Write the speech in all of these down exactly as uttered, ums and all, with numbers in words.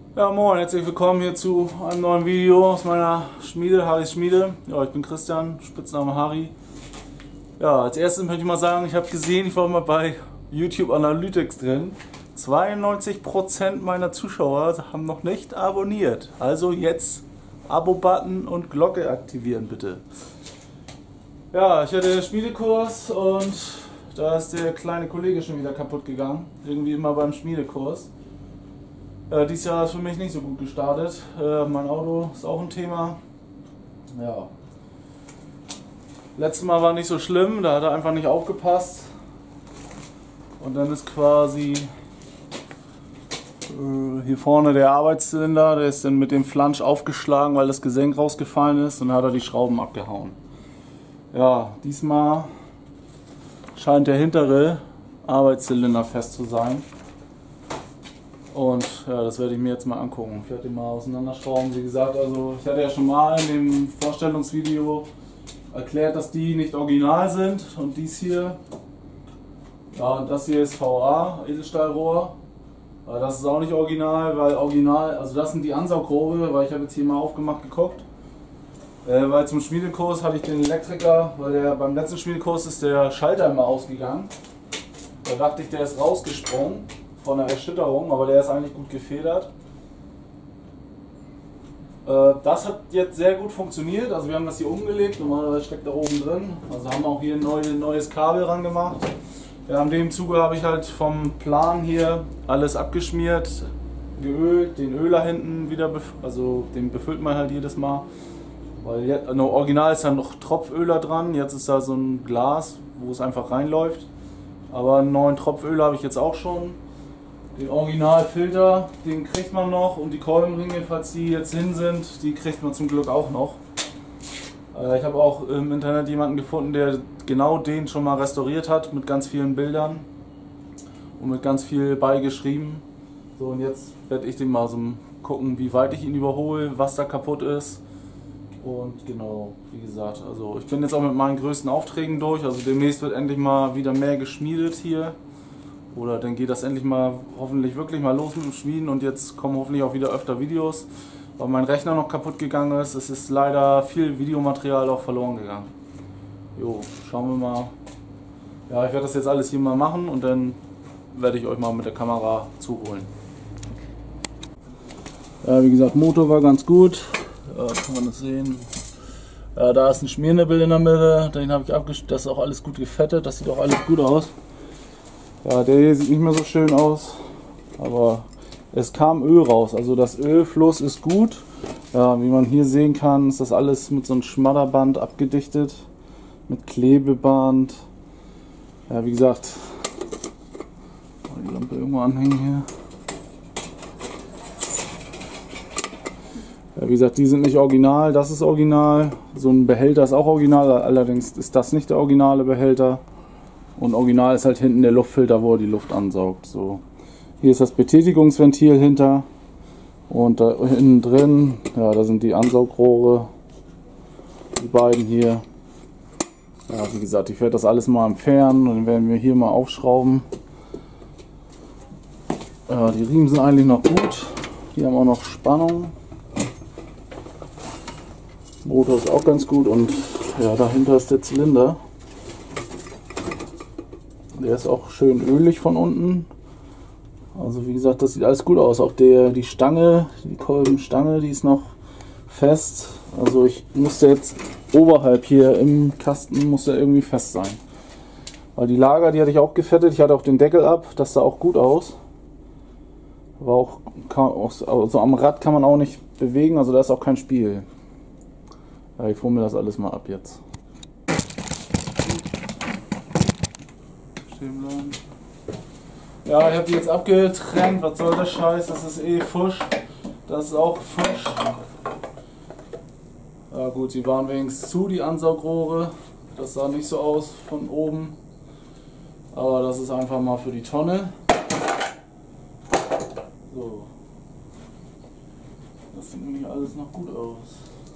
Ja, moin, herzlich willkommen hier zu einem neuen Video aus meiner Schmiede, Harrys Schmiede. Ja, ich bin Christian, Spitzname Harry. Ja, als erstes möchte ich mal sagen, ich habe gesehen, ich war mal bei YouTube Analytics drin. zweiundneunzig Prozent meiner Zuschauer haben noch nicht abonniert. Also jetzt Abo-Button und Glocke aktivieren bitte. Ja, ich hatte Schmiedekurs und da ist der kleine Kollege schon wieder kaputt gegangen. Irgendwie immer beim Schmiedekurs. Äh, dieses Jahr ist für mich nicht so gut gestartet. Äh, mein Auto ist auch ein Thema. Ja. Letztes Mal war nicht so schlimm, da hat er einfach nicht aufgepasst. Und dann ist quasi äh, hier vorne der Arbeitszylinder, der ist dann mit dem Flansch aufgeschlagen, weil das Gesenk rausgefallen ist, und dann hat er die Schrauben abgehauen. Ja, diesmal scheint der hintere Arbeitszylinder fest zu sein. Und ja, das werde ich mir jetzt mal angucken. Ich werde den mal auseinanderschrauben. Wie gesagt, also ich hatte ja schon mal in dem Vorstellungsvideo erklärt, dass die nicht original sind. Und dies hier, ja, das hier ist V A, Edelstahlrohr. Aber das ist auch nicht original, weil original, also das sind die Ansaugrohre, weil ich habe jetzt hier mal aufgemacht geguckt. Äh, weil zum Schmiedekurs hatte ich den Elektriker, weil der beim letzten Schmiedekurs ist der Schalter immer ausgegangen. Da dachte ich, der ist rausgesprungen von der Erschütterung, aber der ist eigentlich gut gefedert. Äh, das hat jetzt sehr gut funktioniert, also wir haben das hier umgelegt, normalerweise steckt da oben drin, also haben auch hier ein neues, neues Kabel ran gemacht. Ja, in dem Zuge habe ich halt vom Plan hier alles abgeschmiert, geölt, den Öler hinten wieder, also den befüllt man halt jedes Mal. Weil jetzt, no, original ist da noch Tropföler dran, jetzt ist da so ein Glas, wo es einfach reinläuft. Aber einen neuen Tropföler habe ich jetzt auch schon. Den Originalfilter, den kriegt man noch, und die Kolbenringe, falls die jetzt hin sind, die kriegt man zum Glück auch noch. Äh, ich habe auch im Internet jemanden gefunden, der genau den schon mal restauriert hat, mit ganz vielen Bildern und mit ganz viel beigeschrieben. So, und jetzt werde ich den mal so gucken, wie weit ich ihn überhole, was da kaputt ist. Und genau, wie gesagt, also ich bin jetzt auch mit meinen größten Aufträgen durch, also demnächst wird endlich mal wieder mehr geschmiedet hier. Oder dann geht das endlich mal hoffentlich wirklich mal los mit dem Schmieden, und jetzt kommen hoffentlich auch wieder öfter Videos, weil mein Rechner noch kaputt gegangen ist. Es ist leider viel Videomaterial auch verloren gegangen. Jo, schauen wir mal. Ja, ich werde das jetzt alles hier mal machen und dann werde ich euch mal mit der Kamera zuholen. Ja, wie gesagt, Motor war ganz gut. Ja, kann man das sehen. Ja, da ist ein Schmiernibbel in der Mitte, den habe ich abgeschnitten. Das ist auch alles gut gefettet, das sieht auch alles gut aus. Ja, der hier sieht nicht mehr so schön aus, aber es kam Öl raus, also das Ölfluss ist gut. Ja, wie man hier sehen kann, ist das alles mit so einem Schmatterband abgedichtet, mit Klebeband. Ja, wie gesagt, die Lampe irgendwo anhängen hier. Ja, wie gesagt, die sind nicht original, das ist original. So ein Behälter ist auch original, allerdings ist das nicht der originale Behälter. Und original ist halt hinten der Luftfilter, wo er die Luft ansaugt. So. Hier ist das Betätigungsventil hinter. Und da innen drin, ja, da sind die Ansaugrohre. Die beiden hier. Ja, wie gesagt, ich werde das alles mal entfernen und dann werden wir hier mal aufschrauben. Ja, die Riemen sind eigentlich noch gut. Die haben auch noch Spannung. Motor ist auch ganz gut, und ja, dahinter ist der Zylinder. Der ist auch schön ölig von unten. Also wie gesagt, das sieht alles gut aus. Auch der, die Stange, die Kolbenstange, die ist noch fest. Also ich musste jetzt oberhalb hier im Kasten muss der irgendwie fest sein. Weil die Lager, die hatte ich auch gefettet. Ich hatte auch den Deckel ab. Das sah auch gut aus. Aber auch, also am Rad kann man auch nicht bewegen. Also da ist auch kein Spiel. Ja, ich hole mir das alles mal ab jetzt. Ja, ich habe die jetzt abgetrennt. Was soll der Scheiß? Das ist eh Fusch. Das ist auch Fusch. Ja gut, sie waren wenigstens zu, die Ansaugrohre. Das sah nicht so aus von oben. Aber das ist einfach mal für die Tonne. So. Das sieht nämlich alles noch gut aus.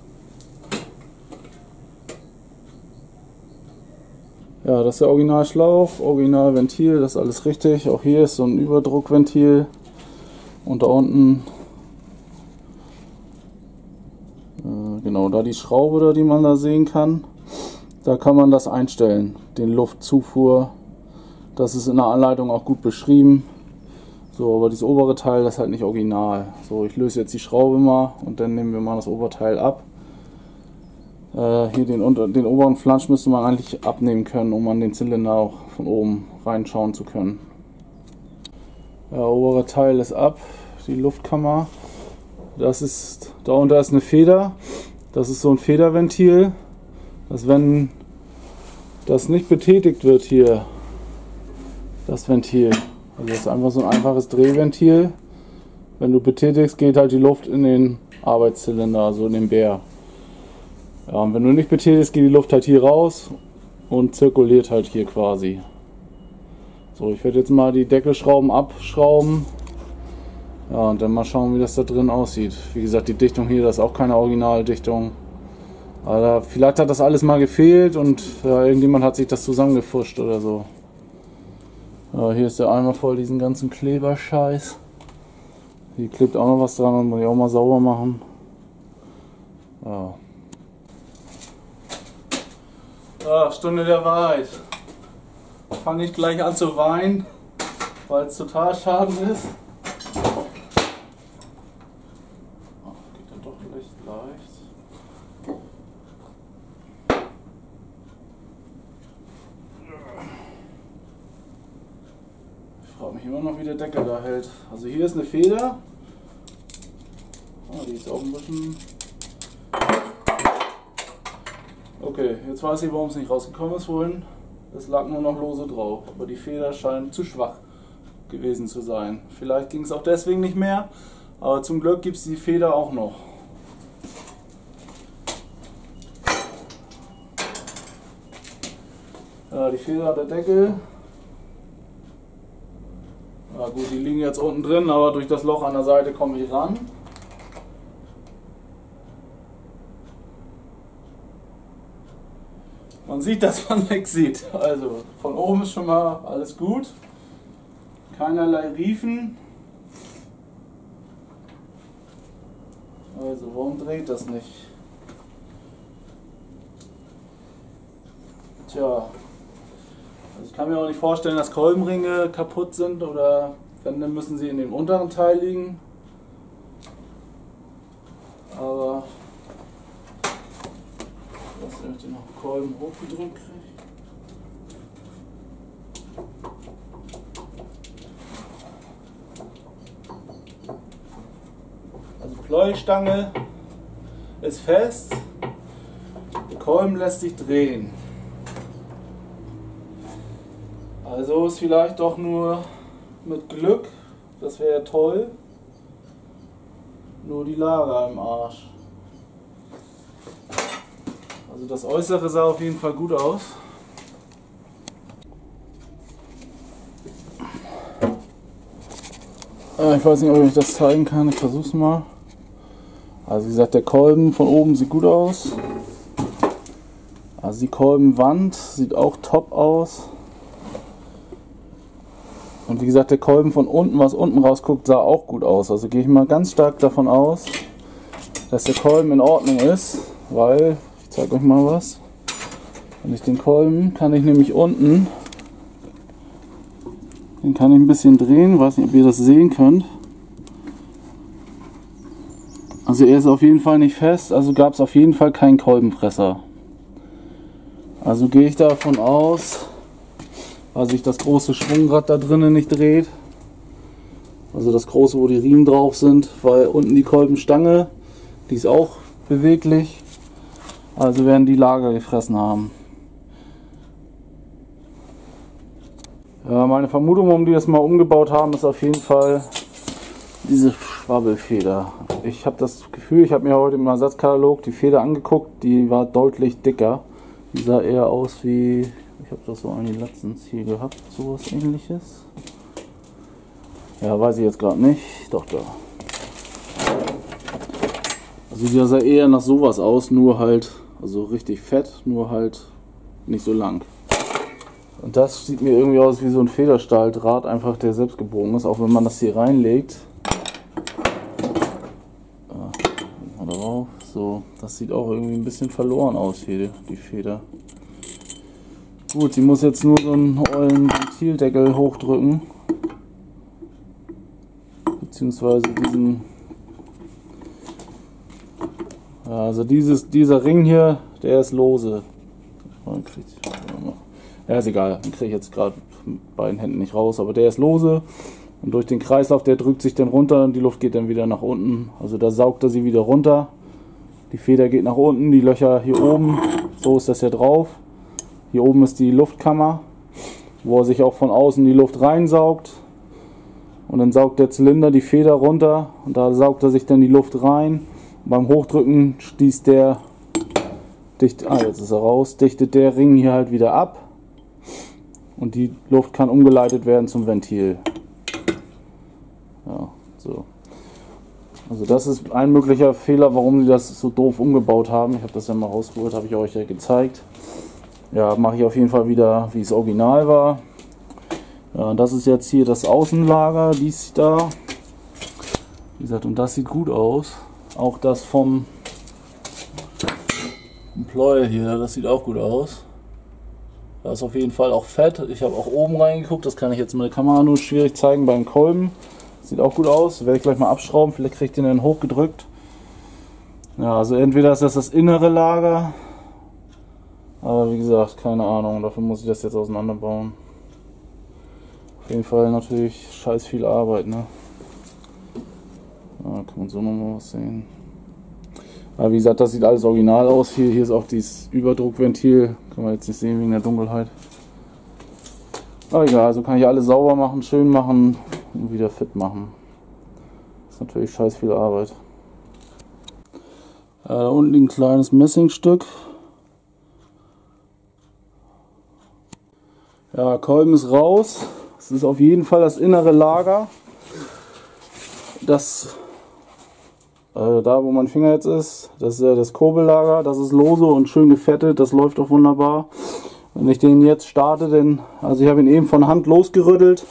Ja, das ist der Originalschlauch, Originalventil, das ist alles richtig. Auch hier ist so ein Überdruckventil. Und da unten Genau, da die Schraube da, die man da sehen kann, da kann man das einstellen, den Luftzufuhr. Das ist in der Anleitung auch gut beschrieben. So, aber dieses obere Teil, das ist halt nicht original. So, ich löse jetzt die Schraube mal und dann nehmen wir mal das Oberteil ab. Äh, hier den, unter, den oberen Flansch müsste man eigentlich abnehmen können, um an den Zylinder auch von oben reinschauen zu können. Der obere Teil ist ab, die Luftkammer. Das ist, da unter ist eine Feder. Das ist so ein Federventil, dass wenn das nicht betätigt wird hier, das Ventil, also das ist einfach so ein einfaches Drehventil. Wenn du betätigst, geht halt die Luft in den Arbeitszylinder, also in den Bär. Ja, und wenn du nicht betätigst, geht die Luft halt hier raus und zirkuliert halt hier quasi. So, ich werde jetzt mal die Deckelschrauben abschrauben. Ja, und dann mal schauen, wie das da drin aussieht. Wie gesagt, die Dichtung hier, das ist auch keine Originaldichtung. Aber vielleicht hat das alles mal gefehlt und ja, irgendjemand hat sich das zusammengefuscht oder so. Ja, hier ist der Eimer voll diesen ganzen Kleberscheiß. Hier klebt auch noch was dran, das muss ich auch mal sauber machen. Ja. Ja, Stunde der Wahrheit. Fange ich gleich an zu weinen, weil es total schade ist. Ach, geht ja doch recht leicht. Ich frage mich immer noch, wie der Deckel da hält. Also hier ist eine Feder. Oh, die ist auch ein bisschen... Okay, jetzt weiß ich, warum es nicht rausgekommen ist vorhin. Es lag nur noch lose drauf, aber die Feder scheint zu schwach gewesen zu sein. Vielleicht ging es auch deswegen nicht mehr, aber zum Glück gibt es die Feder auch noch. Ja, die Feder hat der Deckel. Ja gut, die liegen jetzt unten drin, aber durch das Loch an der Seite komme ich ran. Man sieht, dass man nichts sieht. Also von oben ist schon mal alles gut. Keinerlei Riefen. Also warum dreht das nicht? Tja, also ich kann mir auch nicht vorstellen, dass Kolbenringe kaputt sind oder wenn, dann müssen sie in dem unteren Teil liegen. Aber wenn ich den noch Kolben hochgedrückt kriege. Also Pleuelstange ist fest, der Kolben lässt sich drehen. Also ist vielleicht doch nur mit Glück, das wäre toll, nur die Lager im Arsch. Also das Äußere sah auf jeden Fall gut aus. Ich weiß nicht, ob ich euch das zeigen kann, ich versuche es mal. Also wie gesagt, der Kolben von oben sieht gut aus. Also die Kolbenwand sieht auch top aus. Und wie gesagt, der Kolben von unten, was unten rausguckt, sah auch gut aus. Also gehe ich mal ganz stark davon aus, dass der Kolben in Ordnung ist, weil... Ich zeige euch mal was. Wenn ich den Kolben, kann ich nämlich unten, den kann ich ein bisschen drehen, weiß nicht, ob ihr das sehen könnt. Also er ist auf jeden Fall nicht fest, also gab es auf jeden Fall keinen Kolbenpresser. Also gehe ich davon aus, weil sich das große Schwungrad da drinnen nicht dreht. Also das große, wo die Riemen drauf sind, weil unten die Kolbenstange, die ist auch beweglich. Also werden die Lager gefressen haben. Ja, meine Vermutung, warum die das mal umgebaut haben, ist auf jeden Fall diese Schwabbelfeder. Ich habe das Gefühl, ich habe mir heute im Ersatzkatalog die Feder angeguckt, die war deutlich dicker. Die sah eher aus wie, ich habe das so eigentlich letztens hier gehabt, sowas ähnliches. Ja, weiß ich jetzt gerade nicht. Doch, da. Also die sah eher nach sowas aus, nur halt, also richtig fett, nur halt nicht so lang. Und das sieht mir irgendwie aus wie so ein Federstahldraht, einfach der selbst gebogen ist, auch wenn man das hier reinlegt. Mal drauf, So, das sieht auch irgendwie ein bisschen verloren aus hier, die Feder. Gut, sie muss jetzt nur so einen ollen Ventildeckel hochdrücken. Beziehungsweise diesen... Ja, also dieses, dieser Ring hier, der ist lose. Ja, ist egal, den kriege ich jetzt gerade mit beiden Händen nicht raus, aber der ist lose. Und durch den Kreislauf, der drückt sich dann runter und die Luft geht dann wieder nach unten. Also da saugt er sie wieder runter. Die Feder geht nach unten, die Löcher hier oben, so ist das ja drauf. Hier oben ist die Luftkammer, wo er sich auch von außen die Luft reinsaugt. Und dann saugt der Zylinder die Feder runter und da saugt er sich dann die Luft rein. Und beim Hochdrücken stieß der, dicht, ah jetzt ist er raus, dichtet der Ring hier halt wieder ab. Und die Luft kann umgeleitet werden zum Ventil. Ja, so. Also das ist ein möglicher Fehler, warum sie das so doof umgebaut haben. Ich habe das ja mal rausgeholt, habe ich euch ja gezeigt. Ja, mache ich auf jeden Fall wieder, wie es original war. Ja, das ist jetzt hier das Außenlager, dies da. Wie gesagt, und das sieht gut aus. Auch das vom Pleuel hier, das sieht auch gut aus. Da ist auf jeden Fall auch Fett. Ich habe auch oben reingeguckt, das kann ich jetzt mit der Kamera nur schwierig zeigen beim Kolben. Sieht auch gut aus, werde ich gleich mal abschrauben, vielleicht kriege ich den dann hochgedrückt. Ja, also entweder ist das das innere Lager, aber wie gesagt, keine Ahnung, dafür muss ich das jetzt auseinanderbauen. Auf jeden Fall natürlich scheiß viel Arbeit, ne? Da kann man so nochmal was sehen. Aber wie gesagt, das sieht alles original aus. Hier, hier ist auch dieses Überdruckventil, kann man jetzt nicht sehen wegen der Dunkelheit. Aber egal, also kann ich alles sauber machen, schön machen und wieder fit machen. Das ist natürlich scheiß viel Arbeit. Ja, da unten liegt ein kleines Messingstück. Ja, Kolben ist raus. Das ist auf jeden Fall das innere Lager. Das, äh, da wo mein Finger jetzt ist, das ist ja das Kurbellager. Das ist lose und schön gefettet. Das läuft auch wunderbar. Wenn ich den jetzt starte, denn, also ich habe ihn eben von Hand losgerüttelt.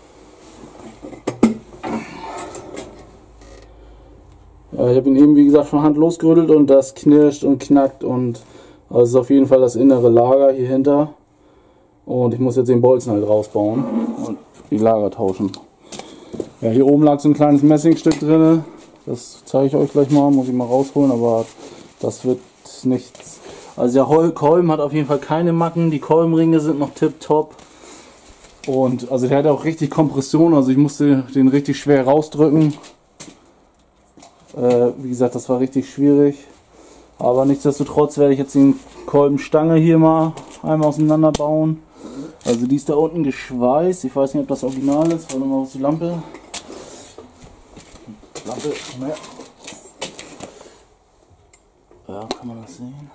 Ja, ich habe ihn eben wie gesagt von Hand losgerüttelt und das knirscht und knackt und also das ist auf jeden Fall das innere Lager hier hinter. Und ich muss jetzt den Bolzen halt rausbauen und die Lager tauschen. Ja, hier oben lag so ein kleines Messingstück drin. Das zeige ich euch gleich mal, muss ich mal rausholen, aber das wird nichts. Also der Kolben hat auf jeden Fall keine Macken, die Kolbenringe sind noch tipptopp. Und also der hat auch richtig Kompression, also ich musste den richtig schwer rausdrücken. Äh, wie gesagt, das war richtig schwierig. Aber nichtsdestotrotz werde ich jetzt den Kolbenstange hier mal einmal auseinanderbauen. Also die ist da unten geschweißt. Ich weiß nicht, ob das Original ist. Warte mal, was die Lampe. Lampe, komm her. Ja, kann man das sehen?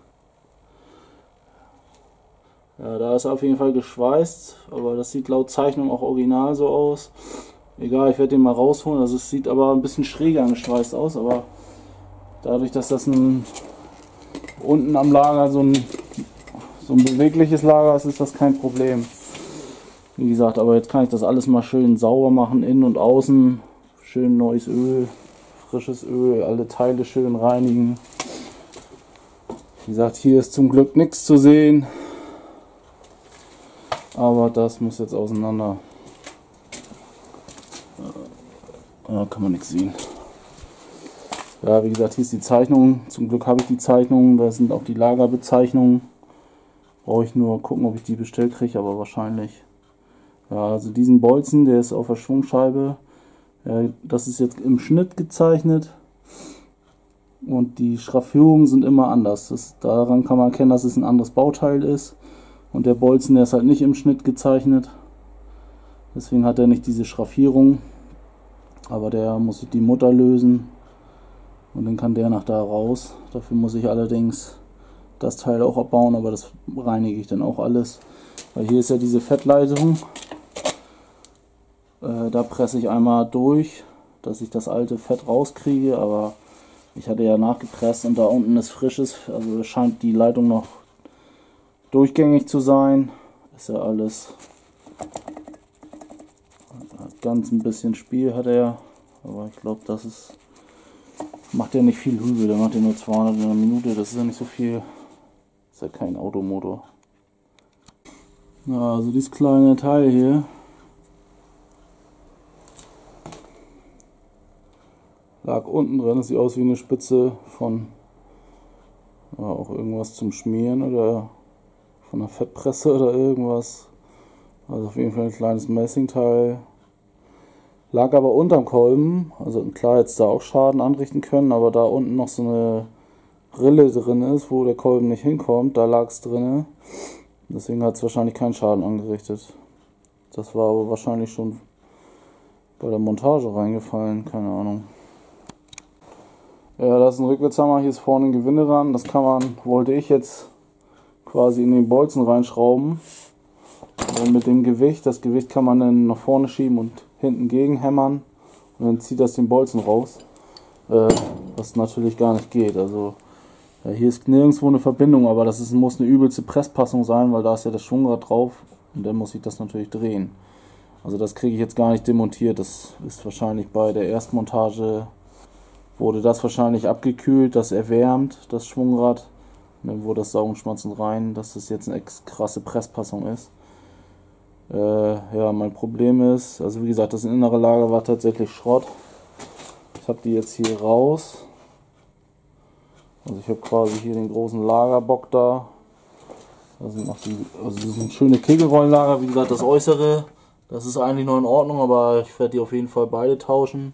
Ja, da ist auf jeden Fall geschweißt, aber das sieht laut Zeichnung auch original so aus. Egal, ich werde den mal rausholen. Also es sieht aber ein bisschen schräger angeschweißt aus, aber dadurch, dass das ein, unten am Lager so ein, so ein bewegliches Lager ist, ist das kein Problem. Wie gesagt, aber jetzt kann ich das alles mal schön sauber machen, innen und außen. Schön neues Öl, frisches Öl, alle Teile schön reinigen. Wie gesagt, hier ist zum Glück nichts zu sehen. Aber das muss jetzt auseinander. Da kann man nichts sehen. Ja, wie gesagt, hier ist die Zeichnung. Zum Glück habe ich die Zeichnung. Da sind auch die Lagerbezeichnungen. Brauche ich nur gucken, ob ich die bestellt kriege, aber wahrscheinlich. Ja, also diesen Bolzen, der ist auf der Schwungscheibe. Ja, das ist jetzt im Schnitt gezeichnet. Und die Schraffierungen sind immer anders. Das, daran kann man erkennen, dass es ein anderes Bauteil ist. Und der Bolzen, der ist halt nicht im Schnitt gezeichnet. Deswegen hat er nicht diese Schraffierung. Aber der muss die Mutter lösen. Und dann kann der nach da raus. Dafür muss ich allerdings das Teil auch abbauen, aber das reinige ich dann auch alles. Weil hier ist ja diese Fettleitung. Äh, da presse ich einmal durch, dass ich das alte Fett rauskriege. Aber ich hatte ja nachgepresst und da unten ist frisches. Also scheint die Leitung noch durchgängig zu sein. Ist ja alles ganz ein bisschen Spiel hat er. Aber ich glaube, das ist macht ja nicht viel Hügel, der macht ja nur zweihundert in einer Minute, das ist ja nicht so viel. Das ist ja kein Automotor. Ja, also dieses kleine Teil hier lag unten drin, das sieht aus wie eine Spitze von ja, auch irgendwas zum Schmieren oder von einer Fettpresse oder irgendwas. Also auf jeden Fall ein kleines Messingteil. Lag aber unterm Kolben, also klar hätte es da auch Schaden anrichten können, aber da unten noch so eine Rille drin ist, wo der Kolben nicht hinkommt, da lag es drin. Deswegen hat es wahrscheinlich keinen Schaden angerichtet. Das war aber wahrscheinlich schon bei der Montage reingefallen, keine Ahnung. Ja, das ist ein Rückwärtshammer, hier ist vorne ein Gewinde ran. Das kann man, wollte ich jetzt quasi in den Bolzen reinschrauben. Und mit dem Gewicht, das Gewicht kann man dann nach vorne schieben und hinten gegenhämmern. Und dann zieht das den Bolzen raus. Äh, was natürlich gar nicht geht. Also ja, hier ist nirgendwo eine Verbindung, aber das ist, muss eine übelste Presspassung sein, weil da ist ja das Schwungrad drauf. Und dann muss ich das natürlich drehen. Also das kriege ich jetzt gar nicht demontiert. Das ist wahrscheinlich bei der Erstmontage, wurde das wahrscheinlich abgekühlt, das erwärmt, das Schwungrad. Und dann wurde das Saugenschmatzen rein, dass das jetzt eine ex krasse Presspassung ist. Äh, ja, mein Problem ist, also wie gesagt, das innere Lager war tatsächlich Schrott. Ich habe die jetzt hier raus. Also ich habe quasi hier den großen Lagerbock da. Da sind noch die, also das sind schöne Kegelrollenlager, wie gesagt, das äußere, das ist eigentlich noch in Ordnung, aber ich werde die auf jeden Fall beide tauschen.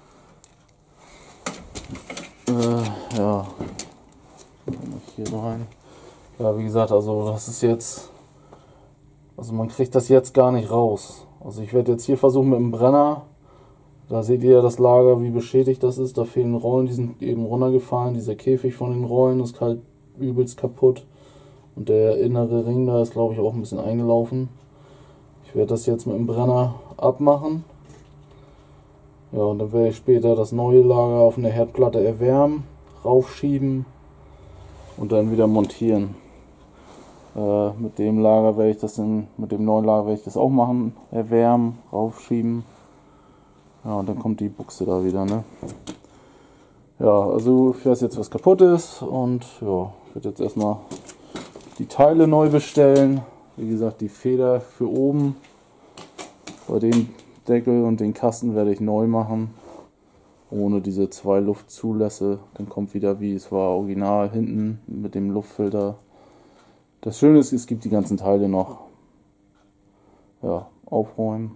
Äh, ja, hier rein. Ja, wie gesagt, also das ist jetzt, also man kriegt das jetzt gar nicht raus. Also ich werde jetzt hier versuchen mit dem Brenner. Da seht ihr ja das Lager, wie beschädigt das ist. Da fehlen Rollen, die sind eben runtergefallen. Dieser Käfig von den Rollen ist halt übelst kaputt. Und der innere Ring da ist, glaube ich, auch ein bisschen eingelaufen. Ich werde das jetzt mit dem Brenner abmachen. Ja, und dann werde ich später das neue Lager auf eine Herdplatte erwärmen, raufschieben und dann wieder montieren. Äh, mit dem Lager werde ich das in, mit dem neuen Lager werde ich das auch machen, erwärmen, raufschieben. Ja, und dann kommt die Buchse da wieder, ne? Ja, also ich weiß jetzt, was kaputt ist und ja, ich werde jetzt erstmal die Teile neu bestellen. Wie gesagt, die Feder für oben bei dem Deckel und den Kasten werde ich neu machen. Ohne diese zwei Luftzulässe. Dann kommt wieder, wie es war, original hinten mit dem Luftfilter. Das Schöne ist, es gibt die ganzen Teile noch. Ja, aufräumen.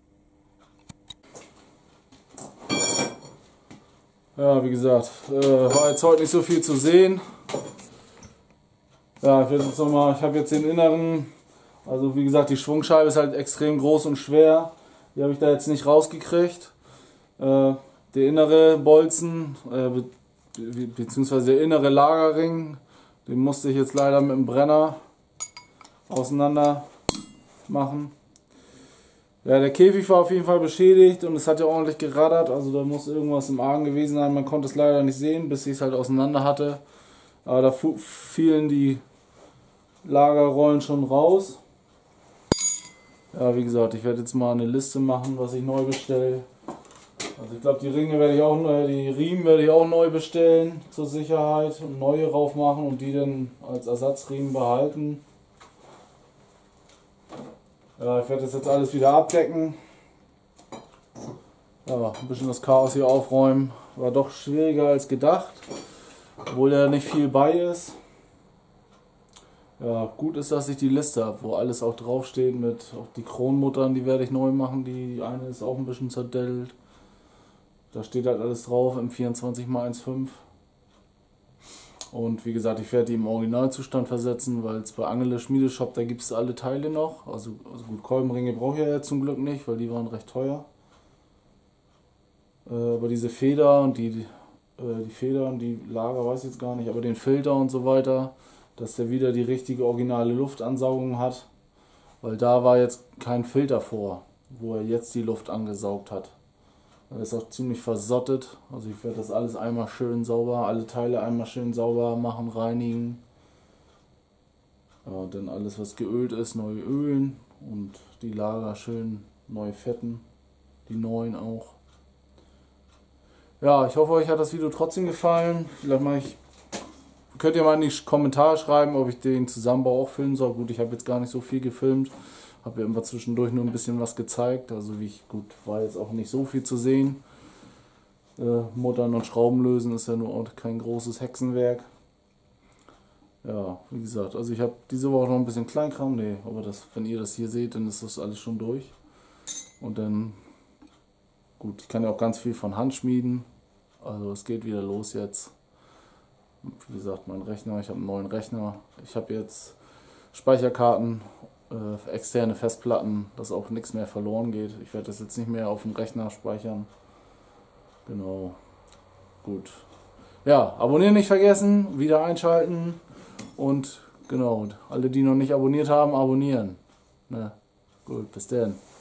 Ja, wie gesagt, äh, war jetzt heute nicht so viel zu sehen. Ja, ich, jetzt noch mal, ich habe jetzt den inneren, also wie gesagt, die Schwungscheibe ist halt extrem groß und schwer. Die habe ich da jetzt nicht rausgekriegt. Äh, der innere Bolzen, äh, be be beziehungsweise der innere Lagerring, den musste ich jetzt leider mit dem Brenner auseinander machen. Ja, der Käfig war auf jeden Fall beschädigt und es hat ja ordentlich geraddert, also da muss irgendwas im Argen gewesen sein. Man konnte es leider nicht sehen, bis ich es halt auseinander hatte. Aber da fielen die Lagerrollen schon raus. Ja, wie gesagt, ich werde jetzt mal eine Liste machen, was ich neu bestelle. Also ich glaube, die Ringe werde ich auch, die Riemen werde ich auch neu bestellen zur Sicherheit und neue rauf machen und die dann als Ersatzriemen behalten. Ja, ich werde das jetzt alles wieder abdecken. Ja, ein bisschen das Chaos hier aufräumen. War doch schwieriger als gedacht, obwohl da nicht viel bei ist. Ja, gut ist, dass ich die Liste habe, wo alles auch draufsteht mit auch die Kronmuttern, die werde ich neu machen. Die eine ist auch ein bisschen zerdellt. Da steht halt alles drauf im vierundzwanzig mal eins Komma fünf. Und wie gesagt, ich werde die im Originalzustand versetzen, weil es bei Angele Schmiedeshop, da gibt es alle Teile noch. Also, also gut, Kolbenringe brauche ich ja jetzt zum Glück nicht, weil die waren recht teuer. Äh, aber diese Feder und die, äh, die Feder und die Lager weiß ich jetzt gar nicht, aber den Filter und so weiter, dass der wieder die richtige originale Luftansaugung hat. Weil da war jetzt kein Filter vor, wo er jetzt die Luft angesaugt hat. Das ist auch ziemlich versottet, also ich werde das alles einmal schön sauber, alle Teile einmal schön sauber machen, reinigen. Ja, und dann alles, was geölt ist, neu ölen und die Lager schön neu fetten, die neuen auch. Ja, ich hoffe, euch hat das Video trotzdem gefallen. Vielleicht mache ich, könnt ihr mal in die Kommentare schreiben, ob ich den Zusammenbau auch filmen soll. Gut, ich habe jetzt gar nicht so viel gefilmt. Habe ja immer zwischendurch nur ein bisschen was gezeigt. Also wie ich, gut, war jetzt auch nicht so viel zu sehen. Äh, Muttern und Schrauben lösen ist ja nur auch kein großes Hexenwerk. Ja, wie gesagt, also ich habe diese Woche noch ein bisschen Kleinkram. Nee, aber das, wenn ihr das hier seht, dann ist das alles schon durch. Und dann, gut, ich kann ja auch ganz viel von Hand schmieden. Also es geht wieder los jetzt. Wie gesagt, mein Rechner, ich habe einen neuen Rechner. Ich habe jetzt Speicherkarten, äh, externe Festplatten, dass auch nichts mehr verloren geht. Ich werde das jetzt nicht mehr auf dem Rechner speichern. Genau. Gut. Ja, abonnieren nicht vergessen, wieder einschalten und genau, alle die noch nicht abonniert haben, abonnieren. Ne? Gut, bis dann.